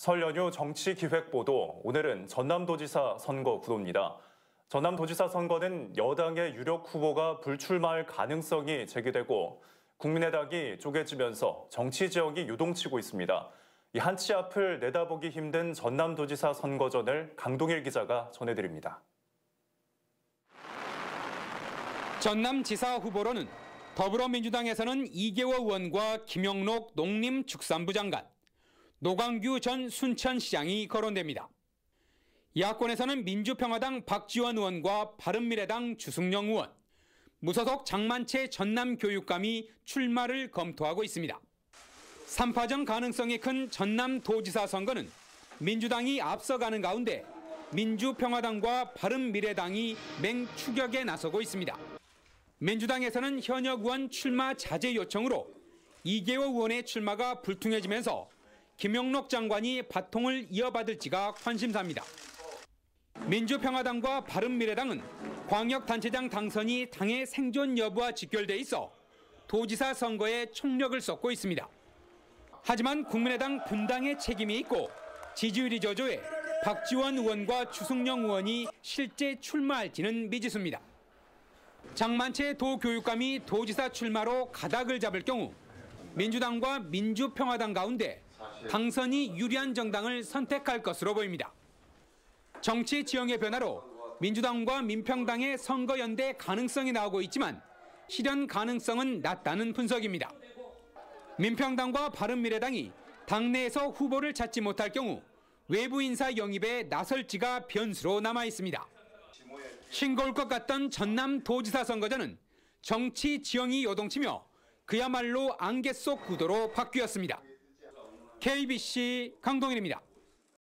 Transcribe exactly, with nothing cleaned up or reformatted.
설 연휴 정치 기획 보도, 오늘은 전남도지사 선거 구도입니다. 전남도지사 선거는 여당의 유력 후보가 불출마할 가능성이 제기되고 국민의당이 쪼개지면서 정치 지형이 요동치고 있습니다. 이 한치 앞을 내다보기 힘든 전남도지사 선거전을 강동일 기자가 전해드립니다. 전남지사 후보로는 더불어민주당에서는 이계호 의원과 김영록 농림축산부 장관, 노광규 전 순천시장이 거론됩니다. 야권에서는 민주평화당 박지원 의원과 바른미래당 주승영 의원, 무소속 장만채 전남교육감이 출마를 검토하고 있습니다. 삼파전 가능성이 큰 전남도지사 선거는 민주당이 앞서가는 가운데 민주평화당과 바른미래당이 맹추격에 나서고 있습니다. 민주당에서는 현역 의원 출마 자제 요청으로 이계호 의원의 출마가 불투명해지면서 김영록 장관이 바통을 이어받을지가 관심사입니다. 민주평화당과 바른미래당은 광역단체장 당선이 당의 생존 여부와 직결돼 있어 도지사 선거에 총력을 쏟고 있습니다. 하지만 국민의당 분당의 책임이 있고 지지율이 저조해 박지원 의원과 주승영 의원이 실제 출마할지는 미지수입니다. 장만채 도교육감이 도지사 출마로 가닥을 잡을 경우 민주당과 민주평화당 가운데 당선이 유리한 정당을 선택할 것으로 보입니다. 정치 지형의 변화로 민주당과 민평당의 선거연대 가능성이 나오고 있지만 실현 가능성은 낮다는 분석입니다. 민평당과 바른미래당이 당내에서 후보를 찾지 못할 경우 외부 인사 영입에 나설지가 변수로 남아 있습니다. 싱거울 것 같던 전남도지사 선거전은 정치 지형이 요동치며 그야말로 안개 속 구도로 바뀌었습니다. 케이비씨 강동일입니다.